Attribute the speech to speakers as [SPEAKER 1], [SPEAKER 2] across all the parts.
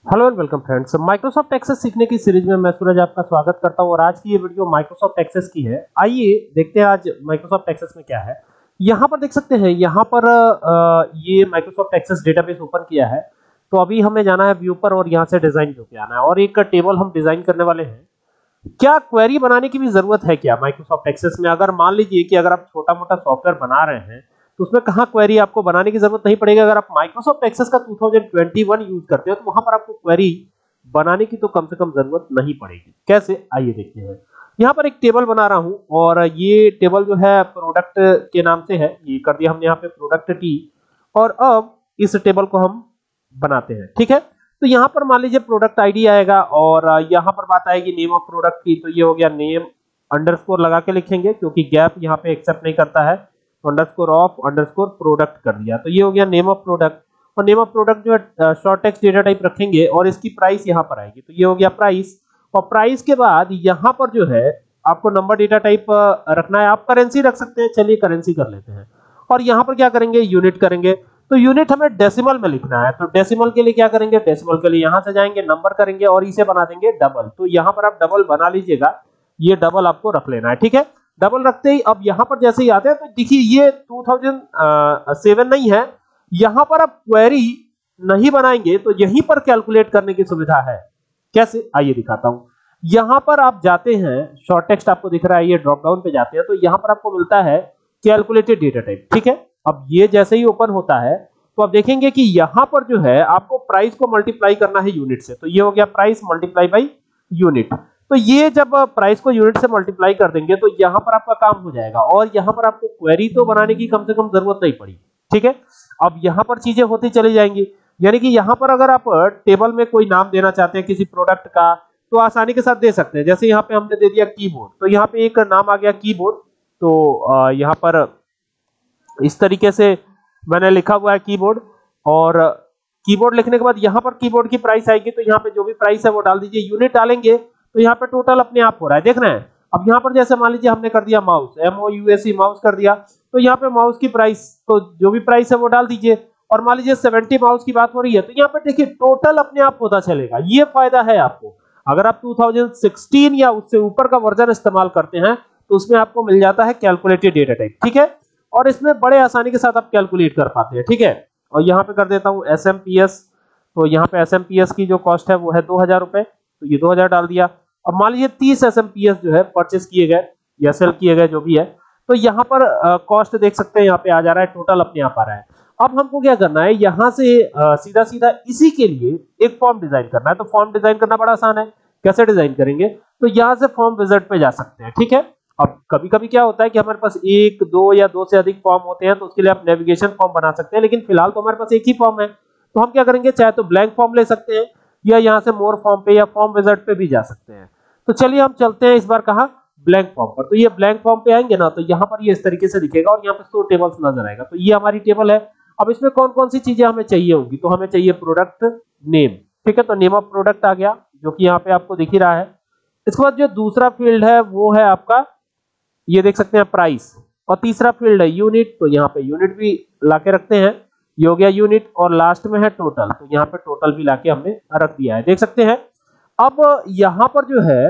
[SPEAKER 1] Hello and welcome friends, Microsoft Access सीखने की series में मैं सूरज आपका स्वागत करता हूं और आज की ये वीडियो माइक्रोसॉफ्ट एक्सेस की है। आइए देखते हैं आज माइक्रोसॉफ्ट एक्सेस में क्या है। यहां पर देख सकते हैं, यहां पर ये माइक्रोसॉफ्ट एक्सेस डेटाबेस ओपन किया है। तो अभी हमें जाना है व्यू पर और यहां से डिजाइन व्यू पे आना है और एक टेबल हम डिजाइन करने वाले हैं। क्या क्वेरी बनाने की भी जरूरत है क्या माइक्रोसॉफ्ट एक्सेस में? अगर मान लीजिए कि अगर आप छोटा मोटा सॉफ्टवेयर बना रहे हैं तो उसमें कहां क्वेरी आपको बनाने की जरूरत नहीं पड़ेगी। अगर आप माइक्रोसॉफ्ट एक्सेस का 2021 यूज करते हो तो वहां पर आपको क्वेरी बनाने की तो कम से कम जरूरत नहीं पड़ेगी। कैसे, आइए देखते हैं। यहाँ पर एक टेबल बना रहा हूं और ये टेबल जो है प्रोडक्ट के नाम से है। ये कर दिया हमने यहाँ पे प्रोडक्ट टी और अब इस टेबल को हम बनाते हैं। ठीक है, तो यहाँ पर मान लीजिए प्रोडक्ट आईडी आएगा और यहाँ पर बात आएगी नेम ऑफ प्रोडक्ट की। तो ये हो गया नेम अंडरस्कोर लगा के लिखेंगे क्योंकि गैप यहाँ पे एक्सेप्ट नहीं करता है। अंडरस्कोर ऑफ अंडरस्कोर प्रोडक्ट कर दिया, तो ये हो गया नेम ऑफ प्रोडक्ट। और नेम ऑफ प्रोडक्ट जो है शॉर्ट टेक्स्ट डेटा टाइप रखेंगे और इसकी प्राइस यहाँ पर आएगी, तो ये हो गया प्राइस। और प्राइस के बाद यहाँ पर जो है आपको नंबर डेटा टाइप रखना है। आप करेंसी रख सकते हैं, चलिए करेंसी कर लेते हैं। और यहाँ पर क्या करेंगे, यूनिट करेंगे। तो यूनिट हमें डेसिमल में लिखना है, तो डेसिमल के लिए क्या करेंगे, डेसिमल के लिए यहाँ से जाएंगे, नंबर करेंगे और इसे बना देंगे डबल। तो यहाँ पर आप डबल बना लीजिएगा, ये डबल आपको रख लेना है। ठीक है, डबल रखते ही अब यहाँ पर जैसे ही आते हैं तो देखिए ये 2007 नहीं है। यहाँ पर आप क्वेरी नहीं बनाएंगे तो यहीं पर कैलकुलेट करने की सुविधा है। कैसे, आइए दिखाता हूं। यहाँ पर आप जाते हैं, शॉर्ट टेक्स्ट आपको दिख रहा है, ये ड्रॉप डाउन पे जाते हैं तो यहाँ पर आपको मिलता है कैलकुलेटेड डेटा टाइप। ठीक है, अब ये जैसे ही ओपन होता है तो आप देखेंगे कि यहाँ पर जो है आपको प्राइस को मल्टीप्लाई करना है यूनिट से। तो ये हो गया प्राइस मल्टीप्लाई बाई यूनिट। तो ये जब प्राइस को यूनिट से मल्टीप्लाई कर देंगे तो यहाँ पर आपका काम हो जाएगा और यहाँ पर आपको क्वेरी तो बनाने की कम से कम जरूरत नहीं पड़ी। ठीक है, अब यहाँ पर चीजें होती चली जाएंगी। यानी कि यहाँ पर अगर आप टेबल में कोई नाम देना चाहते हैं किसी प्रोडक्ट का तो आसानी के साथ दे सकते हैं। जैसे यहाँ पे हमने दे दिया कीबोर्ड, तो यहाँ पे एक नाम आ गया कीबोर्ड। तो यहाँ पर इस तरीके से मैंने लिखा हुआ है कीबोर्ड और कीबोर्ड लिखने के बाद यहाँ पर कीबोर्ड की प्राइस आएगी तो यहाँ पे जो भी प्राइस है वो डाल दीजिए। यूनिट डालेंगे तो यहाँ पे टोटल अपने आप हो रहा है, देख रहे हैं। अब यहाँ पर जैसे मान लीजिए हमने कर दिया माउस, MOUSE माउस कर दिया, तो यहाँ पे माउस की प्राइस, तो जो भी प्राइस है वो डाल दीजिए। और मान लीजिए 70 माउस की बात हो रही है तो यहाँ पे देखिए टोटल अपने आप पता चलेगा। ये फायदा है आपको, अगर आप 2016 या उससे ऊपर का वर्जन इस्तेमाल करते हैं तो उसमें आपको मिल जाता है कैलकुलेटेड डेटा टाइप। ठीक है, और इसमें बड़े आसानी के साथ आप कैलकुलेट कर पाते हैं। ठीक है, और यहाँ पे कर देता हूँ SMPS। तो यहाँ पे SMPS की जो कॉस्ट है वो है 2000 रुपए, तो ये 2000 डाल दिया। अब मान लीजिए 30 SMPS जो है परचेस किए गए या सेल किए गए जो भी है, तो यहाँ पर कॉस्ट देख सकते हैं, यहाँ पे आ जा रहा है, टोटल अपने आप आ रहा है। अब हमको क्या करना है, यहाँ से सीधा सीधा इसी के लिए एक फॉर्म डिजाइन करना है। तो फॉर्म डिजाइन करना बड़ा आसान है, कैसे डिजाइन करेंगे, तो यहाँ से फॉर्म विजिट पे जा सकते हैं। ठीक है, अब कभी कभी क्या होता है कि हमारे पास एक, दो या दो से अधिक फॉर्म होते हैं तो उसके लिए आप नेविगेशन फॉर्म बना सकते हैं, लेकिन फिलहाल तो हमारे पास एक ही फॉर्म है। तो हम क्या करेंगे, चाहे तो ब्लैंक फॉर्म ले सकते हैं या यहाँ से मोर फॉर्म पे या फॉर्म विजिट पे भी जा सकते हैं। तो चलिए हम चलते हैं इस बार कहाँ, ब्लैंक फॉर्म पर। तो ये ब्लैंक फॉर्म पे आएंगे ना तो यहाँ पर ये इस तरीके से दिखेगा और यहाँ पे 100 टेबल्स नजर आएगा। तो ये हमारी टेबल है। अब इसमें कौन कौन सी चीजें हमें चाहिए होगी, तो हमें चाहिए प्रोडक्ट नेम। ठीक है, तो नेम ऑफ प्रोडक्ट आ गया जो कि यहाँ पे आपको दिख ही रहा है। इसके बाद जो दूसरा फील्ड है वो है आपका, ये देख सकते हैं, प्राइस। और तीसरा फील्ड है यूनिट, तो यहाँ पे यूनिट भी लाके रखते हैं, ये हो गया यूनिट। और लास्ट में है टोटल, तो यहाँ पे टोटल भी लाके हमने रख दिया है, देख सकते हैं। अब यहाँ पर जो है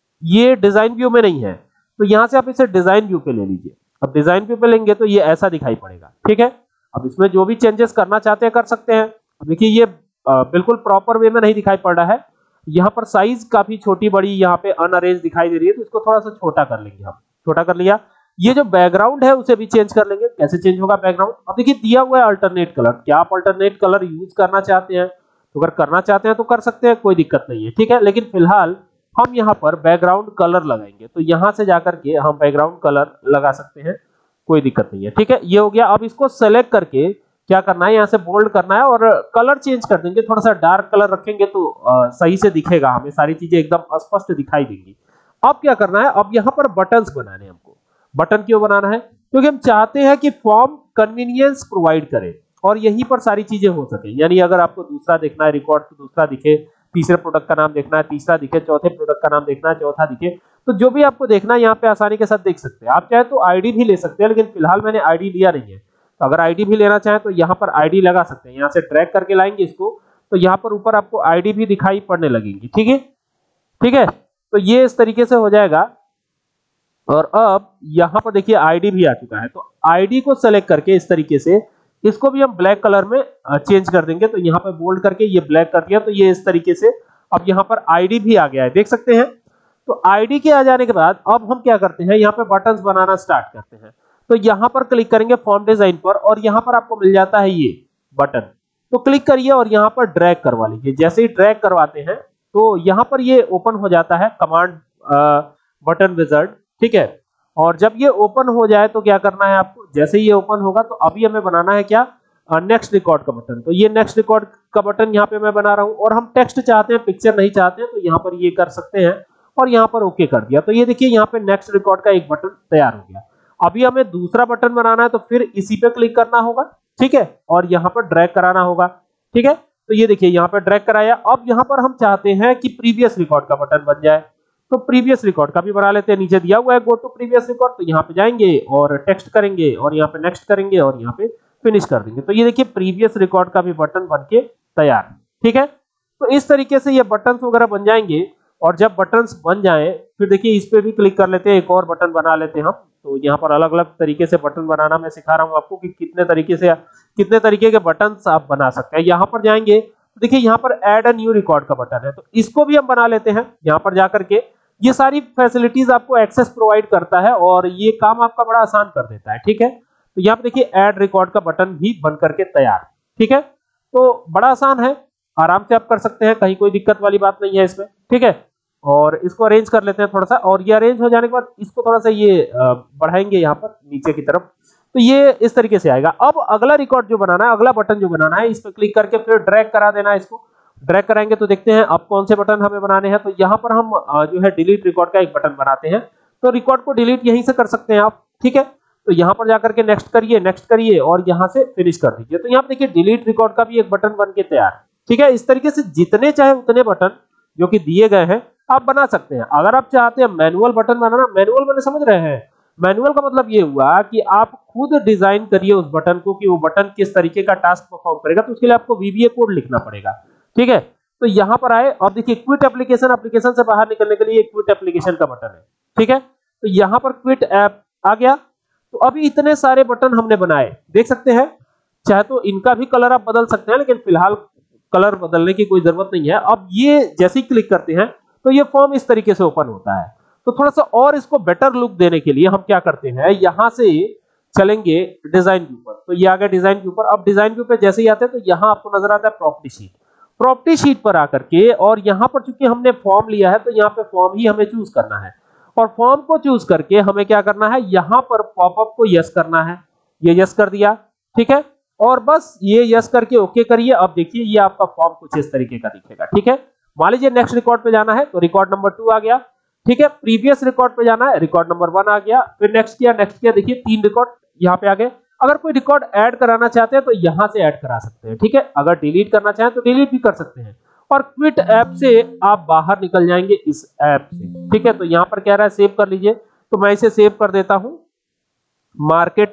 [SPEAKER 1] ये डिजाइन व्यू में नहीं है, तो यहाँ से आप इसे डिजाइन व्यू पे ले लीजिए। अब डिजाइन व्यू पे लेंगे तो ये ऐसा दिखाई पड़ेगा। ठीक है, अब इसमें जो भी चेंजेस करना चाहते हैं कर सकते हैं। देखिए ये बिल्कुल प्रॉपर वे में नहीं दिखाई पड़ रहा है, यहाँ पर साइज काफी छोटी बड़ी यहाँ पे अनअरेंज दिखाई दे रही है, तो इसको थोड़ा सा छोटा कर लेंगे हम। छोटा कर लिया। ये जो बैकग्राउंड है उसे भी चेंज कर लेंगे। कैसे चेंज होगा बैकग्राउंड, अब देखिए दिया हुआ है अल्टरनेट कलर। क्या आप अल्टरनेट कलर यूज करना चाहते हैं, तो अगर करना चाहते हैं तो कर सकते हैं, कोई दिक्कत नहीं है। ठीक है, लेकिन फिलहाल हम यहाँ पर बैकग्राउंड कलर लगाएंगे, तो यहाँ से जाकर के हम बैकग्राउंड कलर लगा सकते हैं, कोई दिक्कत नहीं है। ठीक है, ये हो गया। अब इसको सेलेक्ट करके क्या करना है, यहाँ से बोल्ड करना है और कलर चेंज कर देंगे, थोड़ा सा डार्क कलर रखेंगे तो सही से दिखेगा, हमें सारी चीजें एकदम स्पष्ट दिखाई देंगी। अब क्या करना है, अब यहाँ पर बटन्स बनाने हैं हमको। बटन क्यों बनाना है, क्योंकि हम चाहते हैं कि फॉर्म कन्वीनियंस प्रोवाइड करे और यहीं पर सारी चीजें हो सके। यानी अगर आपको दूसरा देखना है रिकॉर्ड तो दूसरा दिखे, तीसरे प्रोडक्ट का नाम देखना है तीसरा दिखे, चौथे प्रोडक्ट का नाम देखना है चौथा दिखे, तो जो भी आपको देखना है यहाँ पे आसानी के साथ देख सकते हैं। आप चाहे तो आईडी भी ले सकते हैं, लेकिन फिलहाल मैंने आईडी लिया नहीं है। तो अगर आईडी भी लेना चाहें तो यहाँ पर आईडी लगा सकते हैं, यहाँ से ड्रैग करके लाएंगे इसको तो यहाँ पर ऊपर आपको आईडी भी दिखाई पड़ने लगेगी। ठीक है, ठीक है, तो ये इस तरीके से हो जाएगा। और अब यहाँ पर देखिए आईडी भी आ चुका है, तो आईडी को सेलेक्ट करके इस तरीके से इसको भी हम ब्लैक कलर में चेंज कर देंगे। तो यहाँ पर बोल्ड करके ये ब्लैक कर दिया, तो ये इस तरीके से अब यहाँ पर आईडी भी आ गया है, देख सकते हैं। तो आईडी के आ जाने के बाद अब हम क्या करते हैं, यहाँ पे बटन्स बनाना स्टार्ट करते हैं। तो यहाँ पर क्लिक करेंगे फॉर्म डिजाइन पर और यहाँ पर आपको मिल जाता है ये बटन, तो क्लिक करिए और यहाँ पर ड्रैग करवा लीजिए। जैसे ही ड्रैग करवाते हैं तो यहाँ पर ये ओपन हो जाता है कमांड बटन विजार्ड। ठीक है, और जब ये ओपन हो जाए तो क्या करना है आपको, जैसे ही ये ओपन होगा तो अभी हमें बनाना है क्या, नेक्स्ट रिकॉर्ड का बटन। तो ये नेक्स्ट रिकॉर्ड का बटन यहाँ पे मैं बना रहा हूँ, और हम टेक्स्ट चाहते हैं, पिक्चर नहीं चाहते हैं, तो यहाँ पर ये कर सकते हैं और यहाँ पर ओके कर दिया। तो ये देखिए यहाँ पे नेक्स्ट रिकॉर्ड का एक बटन तैयार हो गया। अभी हमें दूसरा बटन बनाना है, तो फिर इसी पे क्लिक करना होगा। ठीक है, और यहाँ पर ड्रैग कराना होगा। ठीक है, तो ये देखिए यहाँ पे ड्रैग कराया। अब यहाँ पर हम चाहते हैं कि प्रीवियस रिकॉर्ड का बटन बन जाए, तो प्रीवियस रिकॉर्ड का भी बना लेते हैं। नीचे दिया हुआ है गो टू प्रीवियस रिकॉर्ड, तो यहाँ पे जाएंगे और टेक्स्ट करेंगे और यहाँ पे नेक्स्ट करेंगे और यहाँ पे फिनिश कर देंगे। तो ये देखिए प्रीवियस रिकॉर्ड का भी बटन बन के तैयार। ठीक है, तो इस तरीके से ये बटन्स वगैरह बन जाएंगे। और जब बटन्स बन जाए फिर देखिए इस पे भी क्लिक कर लेते हैं, एक और बटन बना लेते हैं हम। तो यहाँ पर अलग अलग तरीके से बटन बनाना मैं सिखा रहा हूँ आपको कि कितने तरीके के बटन्स आप बना सकते हैं। यहाँ पर जाएंगे तो देखिए यहाँ पर ऐड अ न्यू रिकॉर्ड का बटन है, तो इसको भी हम बना लेते हैं। यहाँ पर जाकर के ये सारी फैसिलिटीज आपको एक्सेस प्रोवाइड करता है और ये काम आपका बड़ा आसान कर देता है। ठीक है, तो यहाँ पे देखिए ऐड रिकॉर्ड का बटन भी बन करके तैयार। ठीक है, तो बड़ा आसान है, आराम से आप कर सकते हैं, कहीं कोई दिक्कत वाली बात नहीं है इसमें। ठीक है, और इसको अरेंज कर लेते हैं थोड़ा सा, और ये अरेंज हो जाने के बाद इसको थोड़ा सा ये बढ़ाएंगे यहाँ पर नीचे की तरफ, तो ये इस तरीके से आएगा। अब अगला रिकॉर्ड जो बनाना है, अगला बटन जो बनाना है, इस पर क्लिक करके फिर ड्रैग करा देना है। इसको ड्रैग कराएंगे तो देखते हैं अब कौन से बटन हमें बनाने हैं। तो यहाँ पर हम जो है डिलीट रिकॉर्ड का एक बटन बनाते हैं, तो रिकॉर्ड को डिलीट यहीं से कर सकते हैं आप। ठीक है, तो यहाँ पर जाकर के नेक्स्ट करिए और यहाँ से फिनिश कर दीजिए। तो यहाँ पे देखिए डिलीट रिकॉर्ड का भी एक बटन बन के तैयार। ठीक है, इस तरीके से जितने चाहे उतने बटन जो कि दिए गए हैं आप बना सकते हैं। अगर आप चाहते हैं मैनुअल बटन बनाना, मैनुअल मैंने समझ रहे हैं, मैनुअल का मतलब ये हुआ कि आप खुद डिजाइन करिए उस बटन को कि वो बटन किस तरीके का टास्क परफॉर्म करेगा, तो उसके लिए आपको VBA कोड लिखना पड़ेगा। ठीक है, तो यहाँ पर आए, अब देखिए क्विट एप्लीकेशन से बाहर निकलने के लिए क्विट एप्लीकेशन का बटन है। ठीक है, तो यहाँ पर क्विट ऐप आ गया। तो अभी इतने सारे बटन हमने बनाए, देख सकते हैं। चाहे तो इनका भी कलर आप बदल सकते हैं, लेकिन फिलहाल कलर बदलने की कोई जरूरत नहीं है। अब ये जैसे ही क्लिक करते हैं तो ये फॉर्म इस तरीके से ओपन होता है। तो थोड़ा सा और इसको बेटर लुक देने के लिए हम क्या करते हैं, यहां से चलेंगे डिजाइन व्यू पर। तो ये आ गया डिजाइन व्यू पर। अब डिजाइन व्यू पे जैसे ही आते हैं तो यहाँ आपको नजर आता है प्रॉपर्टी शीट पर आकर के, और यहाँ पर चूंकि हमने फॉर्म लिया है तो यहाँ पे फॉर्म ही हमें चूज करना है। और फॉर्म को चूज करके हमें क्या करना है, यहाँ पर पॉपअप को यस करना है। ये यस कर दिया। ठीक है, और बस ये यस करके ओके करिए। अब देखिए ये आपका फॉर्म कुछ इस तरीके का दिखेगा। ठीक है, मान लीजिए नेक्स्ट रिकॉर्ड पे जाना है तो रिकॉर्ड नंबर 2 आ गया। ठीक है, प्रीवियस रिकॉर्ड पे जाना है, रिकॉर्ड नंबर 1 आ गया। फिर नेक्स्ट किया, देखिए 3 रिकॉर्ड यहाँ पे आ गए। अगर कोई रिकॉर्ड ऐड कराना चाहते हैं तो यहाँ से ऐड करा सकते हैं। ठीक है, अगर डिलीट करना चाहें तो डिलीट भी कर सकते हैं। और क्विट ऐप से आप बाहर निकल जाएंगे इस ऐप से। ठीक है, तो यहाँ पर कह रहा है सेव कर लीजिए, तो मैं इसे सेव कर देता हूं मार्केट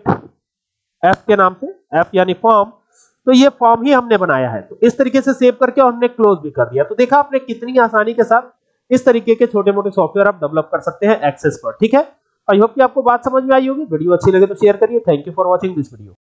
[SPEAKER 1] ऐप के नाम से, ऐप यानी फॉर्म। तो ये फॉर्म ही हमने बनाया है, तो इस तरीके से सेव करके हमने क्लोज भी कर दिया। तो देखा आपने कितनी आसानी के साथ इस तरीके के छोटे मोटे सॉफ्टवेयर आप डेवलप कर सकते हैं एक्सेस पर। ठीक है, आई होप कि आपको बात समझ में आई होगी। वीडियो अच्छी लगे तो शेयर करिए। Thank you for watching this video.